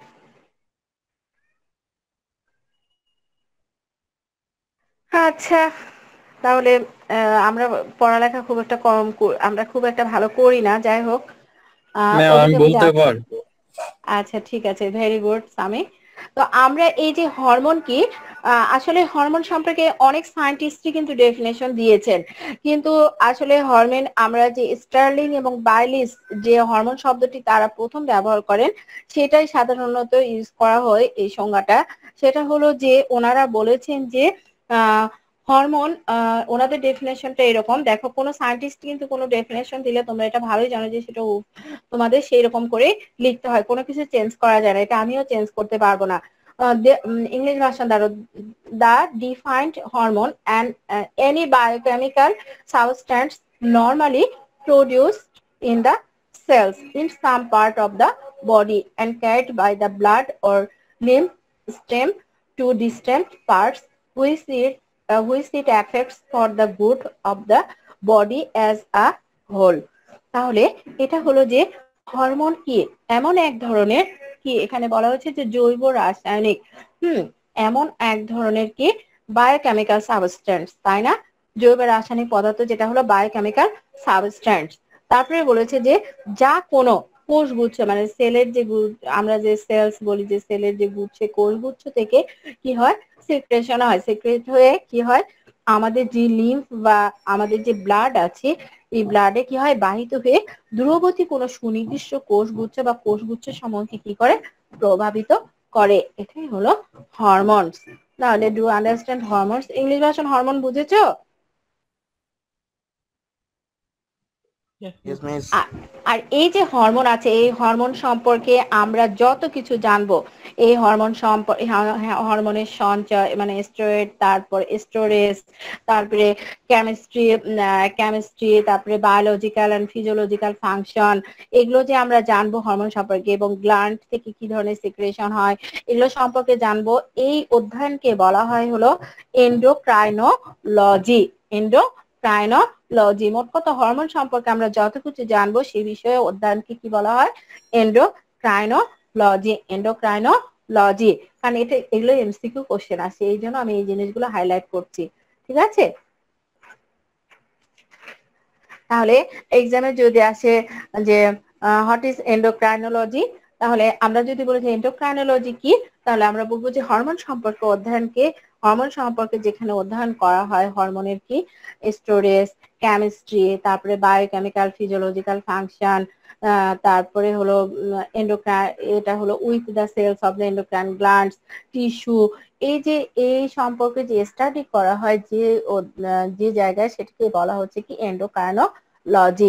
আচ্ছা, তাহলে আমরা পড়ালেখা খুব একটা আমরা খুব একটা ভালো করি না, যাই হোক। ম্যাম আমি ওদিকে বুঝে বলতে আছে। পারবো। আচ্ছা ঠিক আছে, ভেরি গুড সামি। তো আমরা এই যে হরমোন কি, আসলে হরমোন সম্পর্কে অনেক সায়েন্টিস্টই কিন্তু ডেফিনেশন দিয়েছেন, কিন্তু আসলে হরমোন আমরা যে স্টার্লিং এবং বাইলিস যে হরমোন শব্দটি তারা প্রথম ব্যবহার করেন, সেটাই সাধারণত ইউজ করা হয় এই সংজ্ঞাটা। সেটা হলো যে ওনারা বলেছেন যে হরমোন, ওনাদের ডেফিনেশনটা এরকম, দেখো কোনো সায়েন্টিস্ট কিন্তু কোনো ডেফিনেশন দিলে তোমরা এটা ভালোই জানো যে সেটা তোমাদের সেই রকম করে লিখতে হয়, কোনো কিছু চেঞ্জ করা যায় না, এটা আমিও চেঞ্জ করতে পারবো না। ইংলিশ ভাষা দ্বারা the defined hormone and any biochemical substance normally produced in the cells in some part of the body and carried by the blood or lymph stem to distant parts which it affects for the good of the body as a whole. তাহলে এটা হলো যে hormone কি, এমন এক ধরনের কি, এখানে বলা হচ্ছে যে জৈব রাসায়নিক, এমন এক ধরনের কি বায়োকেমিক্যাল সাবস্টেন্স, তাই না? জৈব রাসায়নিক পদার্থ যেটা হলো বায়োকেমিক্যাল সাবস্টেন্স। তারপরে বলেছে যে যা কোনো কোষগুচ্ছ মানে সেলের যে আমরা যে সেলস বলি, যে সেলের যে গুচ্ছে কোষগুচ্ছ থেকে কি হয়, সিক্রেশন হয়, সিক্রেট হয়ে কি হয়, আমাদের যে লিম্ফ বা আমাদের যে ব্লাড আছে, এই ব্লাডে কি হয়, বাহিত হয়ে দূরবর্তী কোনো সুনির্দিষ্ট কোষগুচ্ছ বা কোষগুচ্ছ সমূহকে কি করে, প্রভাবিত করে। এটাই হলো হরমোনস। তাহলে do understand hormones, English version hormone বুঝেছো? Yes, miss. আর এই যে হরমোন আছে, এই হরমোন সম্পর্কে আমরা যত কিছু জানবো, এই হরমোনের সঞ্চয় মানে স্টেরয়েড, তারপর স্টোরেজ, তারপরে কেমিস্ট্রি, তারপরে বায়োলজিক্যাল এন্ড ফিজিওলজিক্যাল ফাংশন, এগুলো যে আমরা জানবো হরমোন সম্পর্কে, এবং গ্ল্যান্ড থেকে কি ধরনের সিক্রেশন হয় এগুলো সম্পর্কে জানবো। এই অধ্যয়নকে বলা হয় হলো এন্ডোক্রাইনোলজি। এন্ডোক্রাইনোলজি, মোট কথা হরমোন সম্পর্কে আমরা যত কিছু জানবো সেই বিষয়ে অধ্যয়নকে কি বলা হয়, এন্ডোক্রাইনোলজি। এন্ডোক্রাইনোলজি, কারণ এগুলো এমসিকিউ কোশ্চেন আসে, এই জন্য আমি এই জিনিসগুলো হাইলাইট করছি, ঠিক আছে? তাহলে এক্সামে যদি আসে যে হোয়াট ইজ এন্ডোক্রাইনোলজি, তাহলে আমরা যদি বলি যে এন্ডোক্রাইনোলজি কি, তাহলে আমরা বলবো যে হরমোন সম্পর্কে যেখানে অধ্যয়ন করা হয় হরমোনের কি স্টোরেজ, কেমিস্ট্রি, তারপরে বায়োকেমিক্যাল ফিজিওলজিক্যাল ফাংশন, তারপরে হলো এন্ডোক্রাইন, এটা হলো with the cells of the endocrine glands, tissue, এই সম্পর্কে যে স্টাডি করা হয় যে জায়গায়, সেটাকে বলা হচ্ছে কি এন্ডোক্রাইনোলজি।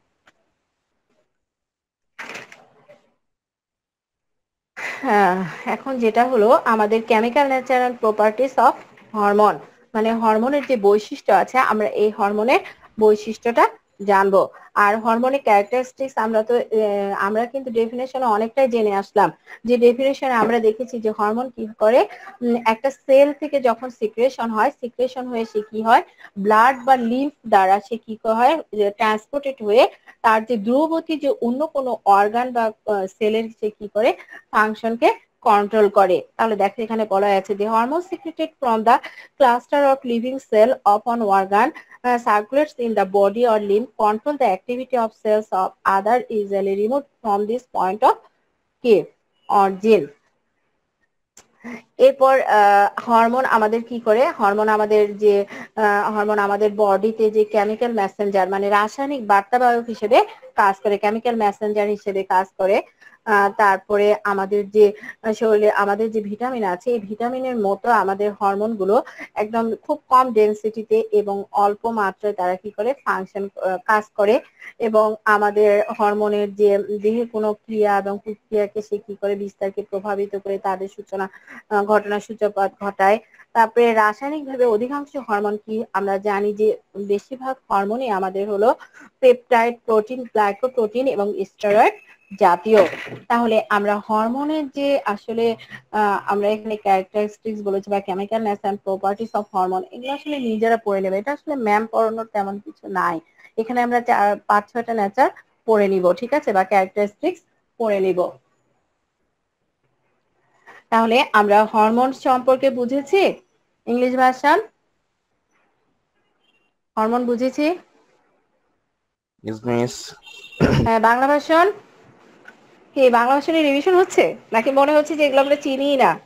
হ্যাঁ, এখন যেটা হলো আমাদের chemical nature and properties of hormone, মানে হরমোনের যে বৈশিষ্ট্য আছে, আমরা এই হরমোনের বৈশিষ্ট্যটা জানবো। আর হরমোনের ক্যারেক্টারিস্টিক্স আমরা কিন্তু ডেফিনেশনে অনেকটাই জেনে আসলাম। যে ডেফিনেশনে আমরা দেখেছি যে হরমোন কি করে, একটা সেল থেকে যখন সিক্রেশন হয়, সিক্রেশন হয়ে সে কি হয়, ব্লাড বা লিম্ফ দ্বারা সে কি হয়, ট্রান্সপোর্টেড হয়ে তার যে দূরবর্তী যে অন্য কোনো অর্গান বা সেলের সে কি করে ফাংশনকে কন্ট্রোল করে। তাহলে দেখো এখানে বলা আছে যে hormone secreted from the cluster of living cell of on organ circulates in the body or limb, control the activity of cells of other easily removed from this point of care or gene. এরপর hormone আমাদের কি করে, hormone আমাদের বডিতে যে chemical Messenger মানে রাসায়নিক বার্তাবাহক হিসেবে কাজ করে, কেমিক্যাল মেসেঞ্জার হিসেবে কাজ করে। তারপরে আমাদের যে শরীরে আমাদের যে ভিটামিন আছে, এই ভিটামিনের মতো আমাদের হরমোন গুলো একদম খুব কম ডেনসিটিতে এবং অল্প মাত্রায় তারা কি করে ফাংশন কাজ করে। এবং আমাদের হরমোনের যে দেহের কোনো ক্রিয়া এবং প্রক্রিয়াকে সে কি করে বিস্তারকে প্রভাবিত করে তাদের ঘটনার সূচকপাত ঘটায়। তারপরে রাসায়নিক ভাবে অধিকাংশ হরমোন কি আমরা জানি যে বেশিরভাগ হরমোনই আমাদের হলো পেপটাইড, প্রোটিন, গ্লাইকোপ্রোটিন এবং স্টেরয়েড জাতীয়। তাহলে আমরা হরমোনের যে আসলে আমরা এখানে ক্যারেক্টারিস্টিক্স বলেছি বা chemical nature properties of hormone, এগুলো আসলে নিজেরা পড়ে নেবে, এটা আসলে ম্যাম পড়ানোর তেমন কিছু নাই। এখানে আমরা 5-6টা নেচার পড়ে নিব, ঠিক আছে, বা ক্যারেক্টারিস্টিক্স পড়ে নিব। তাহলে আমরা হরমোন সম্পর্কে বুঝেছি, ইংলিশ ভার্সন হরমোন বুঝেছি। Yes miss. হ্যাঁ, বাংলা ভার্সন কি, বাংলা ভার্সনে রিভিশন হচ্ছে নাকি মনে হচ্ছে যে এগুলো আমরা চিনিই না?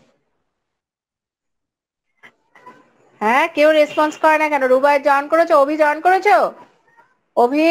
হ্যাঁ, কেউ রেসপন্স করে না কেন? রুবাই জয়েন করেছো? অভি জয়েন করেছো? অভি?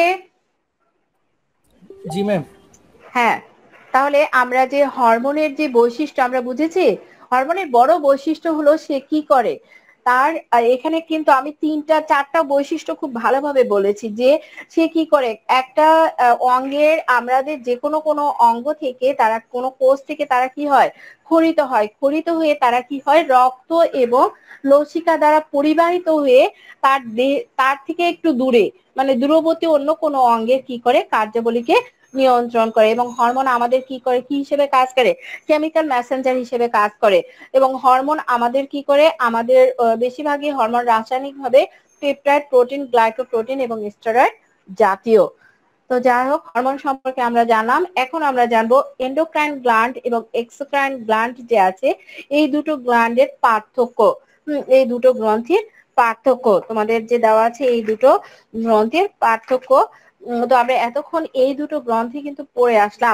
জি ম্যাম। হ্যাঁ, তাহলে আমরা যে হরমোনের যে বৈশিষ্ট্য আমরা বুঝেছি, হরমোনের বড় বৈশিষ্ট্য হলো সে কি করে তার, এখানে কিন্তু আমি 3-4টা বৈশিষ্ট্য খুব ভালোভাবে বলেছি যে সে কি করে একটা অঙ্গের, আমাদের যে কোনো অঙ্গ থেকে তারা কোনো কোষ থেকে তারা কি হয়, খরিত হয়ে তারা কি হয় রক্ত এবং লসিকা দ্বারা পরিবাহিত হয়ে তার থেকে একটু দূরে মানে দূরবর্তী অন্য কোনো অঙ্গের কি করে কার্যাবলীকে নিয়ন্ত্রণ করে। এবং হরমোন আমাদের কি করে, কি হিসেবে কাজ করে, কেমিক্যাল মেসেঞ্জার হিসেবে কাজ করে। এবং হরমোন আমাদের কি করে, আমাদের বেশিরভাগই হরমোন রাসায়নিক ভাবে পেপটাইড, প্রোটিন, গ্লাইকোপ্রোটিন এবং স্টেরয়েড জাতীয়। তো যাই হোক, হরমোন সম্পর্কে আমরা জানলাম। এখন আমরা জানবো এন্ডোক্রাইন গ্ল্যান্ড এবং এক্সোক্রাইন গ্ল্যান্ড যে আছে, এই দুটো গ্ল্যান্ডের পার্থক্য। এই দুটো গ্রন্থির পার্থক্য তোমাদের যে দেওয়া আছে, এই দুটো গ্রন্থির পার্থক্য। তো আমরা এতক্ষণ এই দুটো গ্রন্থি কিন্তু পড়ে আসলাম।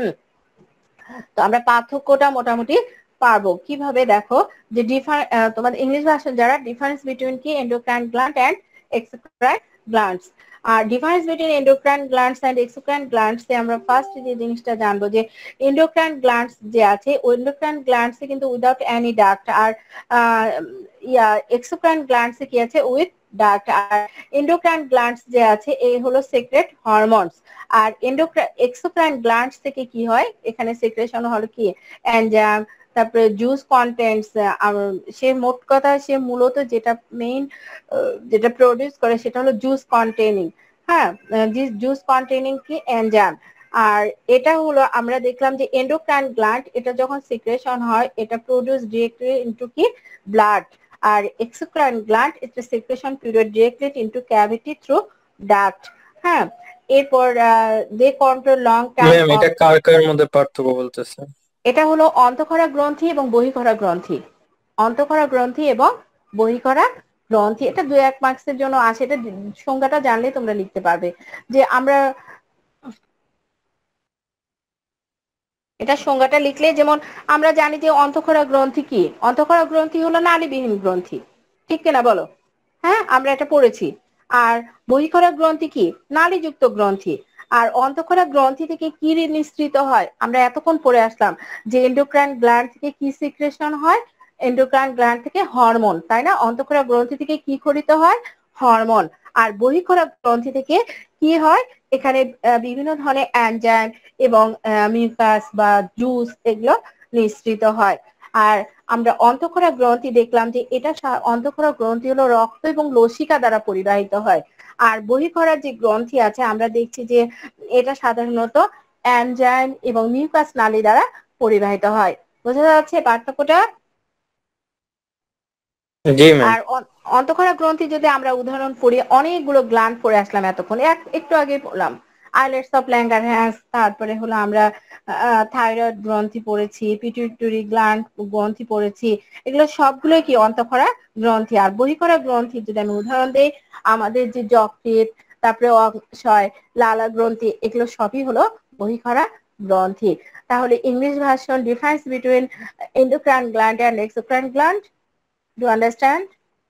তো আমরা পার্থক্যটা মোটামুটি পারবো কিভাবে, দেখো যে তোমাদের ইংলিশ ভার্সন যারা, ডিফারেন্স বিটুইন কি endocrine gland and exocrine glands. আর difference between endocrine glands and exocrine glands এ আমরা ফার্স্ট যে জিনিসটা জানবো যে এন্ডোক্রাইন গ্ল্যান্ডস যে আছে, এন্ডোক্রাইন গ্ল্যান্ডস এ কিন্তু উইদাউট এনি ডাক্ট, আর এক্সোক্রাইন গ্ল্যান্ডস এ কি আছে, উইথ ডাক্ট। আর এন্ডোক্রাইন গ্ল্যান্ডস যে আছে এই হলো সিক্রেট হরমোনস। আর এক্সোক্রাইন গ্ল্যান্ডস থেকে কি হয়, এখানে সিক্রেশন হলো কি এনজাইম, তারপরে জুস কন্টেন্টস। সে মোট কথা সে মূলত যেটা মেইন যেটা প্রডিউস করে সেটা হলো জুস কন্টেনিং। হ্যাঁ, জুস কন্টেনিং কি এনজাইম। আর এটা হলো আমরা দেখলাম যে এন্ডোক্রাইন গ্ল্যান্ড এটা যখন সিক্রেশন হয় এটা প্রডিউস ডিরেক্টলি ইনটু কি ব্লাড। আর এক্সোক্রাইন গ্ল্যান্ড এটা secretion period directly into cavity through duct. হ্যাঁ, এরপর they control long term. Ma'am এটা কার কার মধ্যে পার্থক্য বলতেছেন? এটা হলো অন্তঃক্ষরা গ্রন্থি এবং বহিঃক্ষরা গ্রন্থি। অন্তঃক্ষরা গ্রন্থি এবং বহিঃক্ষরা গ্রন্থি, এটা 2-1 মার্কসের জন্য আসে। এটা সংজ্ঞাটা জানলে তোমরা লিখতে পারবে যে আমরা এটা সংজ্ঞাটা লিখলে, যেমন আমরা জানি যে অন্তঃক্ষরা গ্রন্থি কি, অন্তঃক্ষরা গ্রন্থি হলো নালীবিহীন গ্রন্থি, ঠিক কিনা বলো? হ্যাঁ, আমরা এটা পড়েছি। আর বহিঃক্ষরা গ্রন্থি কি, নালীযুক্ত গ্রন্থি। আর অন্তঃক্ষরা গ্রন্থি থেকে কি নিঃসৃত হয়, আমরা এতক্ষণ পড়ে আসলাম যে এন্ডোক্রাইন গ্ল্যান্ড থেকে কি সিক্রেশন হয়, এন্ডোক্রাইন গ্ল্যান্ড থেকে হরমোন, তাই না? অন্তঃক্ষরা গ্রন্থি থেকে কি খরিত হয়, হরমোন। আর বহিঃক্ষরা গ্রন্থি থেকে কি হয়, এখানে বিভিন্ন ধরনের এনজাইম এবং মিউকাস বা জুস এগুলো নিঃসৃত হয়। আর আমরা অন্তঃক্ষরা গ্রন্থি দেখলাম যে এটা অন্তঃক্ষরা গ্রন্থি হলো রক্ত এবং লসিকা দ্বারা পরিবাহিত হয়। আর বহিঃখরা যে গ্রন্থি আছে আমরা দেখছি যে এটা সাধারণত এনজাইম এবং মিউকাস নালী দ্বারা পরিবাহিত হয়। বোঝা যাচ্ছে পার্থক্যটা? জি ম্যাম। আর অন্তঃক্ষরা গ্রন্থি যদি আমরা উদাহরণ পড়ি, অনেকগুলো গ্ল্যান্ড পড়ে আসলাম এতক্ষণ, একটু আগে পড়লাম আইলেটস অফ ল্যাঙ্গারহ্যান্স, তারপরে হলো আমরা থাইরয়েড গ্রন্থি পড়েছি, পিটুইটরি গ্ল্যান্ড গ্রন্থি পড়েছি। এগুলো সবগুলোই কি অন্তঃক্ষরা গ্রন্থি। আর বহিঃক্ষরা গ্রন্থি যদি আমি উদাহরণ দিই, আমাদের যে যকৃৎ, তারপরে অগ্ন্যাশয়, লালা গ্রন্থি, এগুলো সবই হলো বহিঃক্ষরা গ্রন্থি। তাহলে English version difference between endocrine gland and exocrine gland, do understand?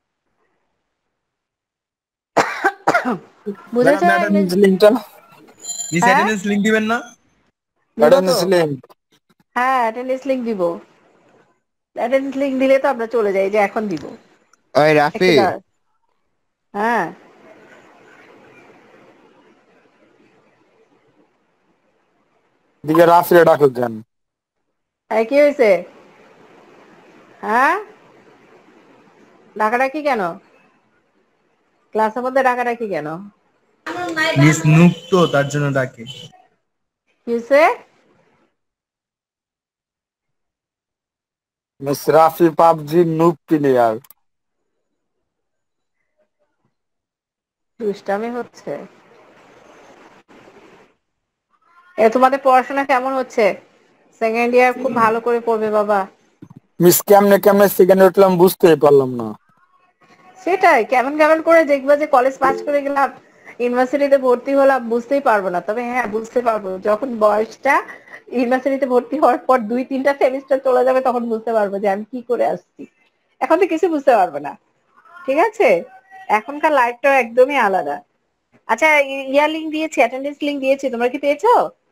বুঝেছো ইংলিশ? লিঙ্কটা মিস হ্যাঁ অ্যাটেন্ডেন্স লিংক দিবেন না? দিব তো। লিঙ্ক হ্যাঁ অ্যাটেন্ডেন্স লিংক দিব। অ্যাটেন্ডেন্স লিংক দিলে তো আমরা চলে যাই, যে এখন দিব। ওই একটু রাফি, দাঁড়া। হ্যাঁ দিকে রাফিরে ডাকুক দেন। এই কি হয়েছে? হ্যাঁ ডাকাডাকি কেন? ক্লাসের মধ্যে ডাকাডাকি কেন? মিস নুক তো তার জন্য ডাকে। কি হয়েছে? Miss Rafi PUBG noob player. দুষ্টামি হচ্ছে? তোমাদের পড়াশোনা কেমন হচ্ছে? সেকেন্ড ইয়ার খুব ভালো করে পড়বে বাবা। মিস কেমনে কেমনে সেকেন্ড উঠলাম বুঝতেই পারলাম না। সেটাই, কেমন কেমন করে দেখবা যে কলেজ পাস করে গেলাম, ইউনিভার্সিটিতে ভর্তি হলাম, বুঝতেই পারবো না। তবে হ্যাঁ বুঝতে পারবো যখন বয়সটা ইউনিভার্সিটিতে ভর্তি হওয়ার পর 2-3টা সেমিস্টার চলে যাবে, তখন বুঝতে পারবো যে আমি কি করে আসছি। এখন তো কিছু বুঝতে পারবো না, ঠিক আছে? এখনকার লাইফটা একদমই আলাদা। আচ্ছা, ইয়ার লিঙ্ক দিয়েছি, অ্যাটেন্ডেন্স লিঙ্ক দিয়েছি, তোমরা কি পেয়েছো?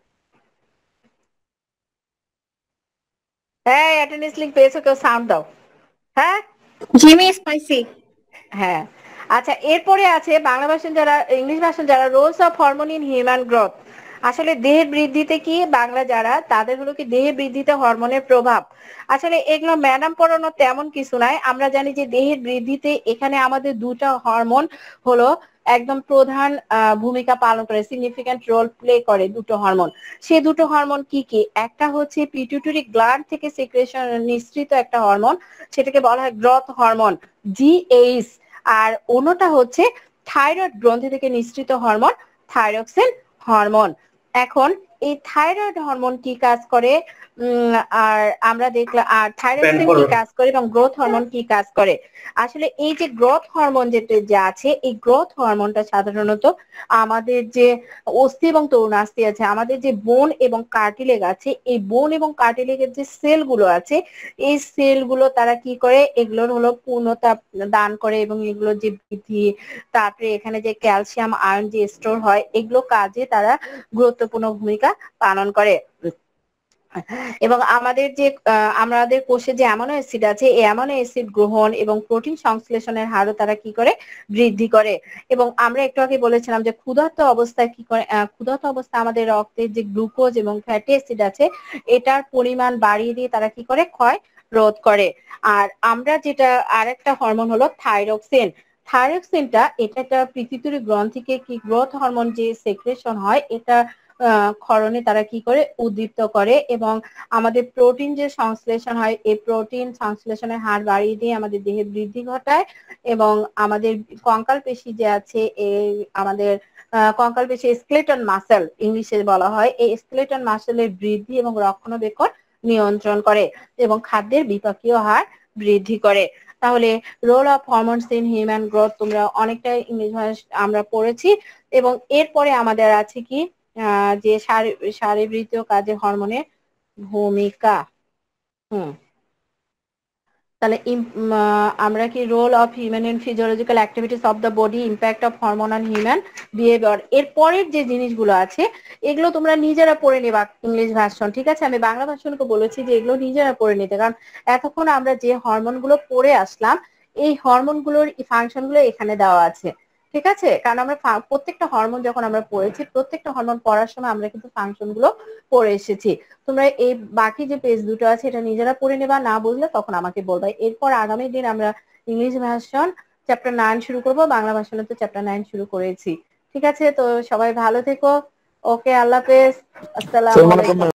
হ্যাঁ অ্যাটেন্ডেন্স লিঙ্ক পেয়েছো? কেউ সাউন্ড দাও। হ্যাঁ জি মিস পাইছি। হ্যাঁ। আচ্ছা, এরপরে আছে বাংলা ভাষণ যারা, ইংলিশ ভাষণ যারা, roles of hormone in human growth. আসলে দেহের বৃদ্ধিতে কি, বাংলা যারা তাদের হলো কি দেহের বৃদ্ধিতে হরমোনের প্রভাব। আসলে এগুলো ম্যাডাম পড়ানো তেমন কিছু নাই। আমরা জানি যে দেহের বৃদ্ধিতে এখানে আমাদের দুটা হরমোন হলো একদম প্রধান ভূমিকা পালন করে, সিগনিফিক্যান্ট রোল প্লে করে দুটো হরমোন। সে দুটো হরমোন কি কি? একটা হচ্ছে পিটুইটরি গ্ল্যান্ড থেকে সিক্রেশন নিঃসৃত একটা হরমোন, সেটাকে বলা হয় গ্রোথ হরমোন, জিএইচ। আর অন্যটা হচ্ছে থাইরয়েড গ্রন্থি থেকে নিঃসৃত হরমোন, থাইরক্সিন হরমোন। এখন এই থাইরয়েড হরমোন কি কাজ করে, আর আমরা দেখলাম, আর থাইরক্সিন কি কাজ করে এবং গ্রোথ হরমোন কি কাজ করে। আসলে এই যে গ্রোথ হরমোন যেটা যে আছে, এই গ্রোথ হরমোনটা সাধারণত আমাদের যে অস্থি এবং তরুণাস্থি আছে, আমাদের যে বোন এবং কার্টিলেজ আছে, এই বোন এবং কার্টিলেজের যে সেলগুলো আছে, এই সেলগুলো তারা কি করে, এগুলোর হলো পূর্ণতা দান করে এবং এগুলোর যে বৃদ্ধি, তারপরে এখানে যে ক্যালসিয়াম আয়রন যে স্টোর হয়, এগুলো কাজে তারা গুরুত্বপূর্ণ ভূমিকা পালন করে। এবং আমাদের যে আমাদের কোষে যে অ্যামাইনো অ্যাসিড আছে, এই অ্যামাইনো অ্যাসিড গ্রহণ এবং প্রোটিন সংশ্লেষণের হারও তারা কি করে, বৃদ্ধি করে। এবং আমরা একটু আগে বলেছিলাম যে ক্ষুধার্ত অবস্থায় কি করে, ক্ষুধার্ত অবস্থায় আমাদের রক্তে যে গ্লুকোজ এবং ফ্যাটি অ্যাসিড আছে, এটার পরিমাণ বাড়িয়ে দিয়ে তারা কি করে, ক্ষয় রোধ করে। আর আমরা যেটা, আরেকটা হরমোন হলো থাইরক্সিন। থাইরক্সিনটা এটা একটা পিতুইটরি গ্রন্থিকে কি গ্রোথ হরমোন যে সেক্রেশন হয়, এটা ক্ষরণে তারা কি করে, উদ্দীপ্ত করে এবং আমাদের প্রোটিন যে সংশ্লেষণ হয়, এই প্রোটিন সংশ্লেষণের হার বাড়িয়ে দিয়ে আমাদের দেহে বৃদ্ধি ঘটায়। এবং আমাদের কঙ্কাল পেশি যে আছে, এই আমাদের কঙ্কাল পেশি স্কেলেটন মাসেল ইংলিশে বলা হয়, এই স্কেলেটন মাসেলের বৃদ্ধি এবং রক্ষণাবেক্ষণ নিয়ন্ত্রণ করে এবং খাদ্যের বিপাকীয় হার বৃদ্ধি করে। তাহলে role of hormones in human growth তোমরা অনেকটা ইংলিশ ভাষা আমরা পড়েছি। এবং এরপরে আমাদের আছে কি, যে শারীরবৃত্তীয় কাজে হরমোনের ভূমিকা। হুম, তাহলে আমরা কি role of human in physiological activities of the body, impact of hormone on human behaviour, এর পরের যে জিনিসগুলো আছে এগুলো তোমরা নিজেরা পড়ে নেবা ইংলিশ ভার্সন, ঠিক আছে? আমি বাংলা ভার্সনকে বলেছি যে এগুলো নিজেরা পড়ে নিতে, কারণ এতক্ষণ আমরা যে হরমোনগুলো পড়ে আসলাম, এই হরমোনগুলোর ফাংশনগুলো এখানে দেওয়া আছে, ঠিক আছে? কারণ আমরা প্রত্যেকটা হরমোন যখন আমরা পড়েছি, প্রত্যেকটা হরমোন পড়ার সময় আমরা কিন্তু ফাংশনগুলো পড়ে এসেছি। তোমরা এই বাকি যে পেজ দুটো আছে এটা নিজেরা পড়ে নেবা, না বুঝলে তখন আমাকে বলবা। এরপর আগামী দিন আমরা ইংলিশ ভার্সন চ্যাপ্টার 9 শুরু করব। বাংলা ভাষণে তো চ্যাপ্টার 9 শুরু করেছি। ঠিক আছে, তো সবাই ভালো থেকো। ওকে, আল্লাহ হাফেজ। আসসালামু আসসালামু আলাইকুম। আলাইকুম।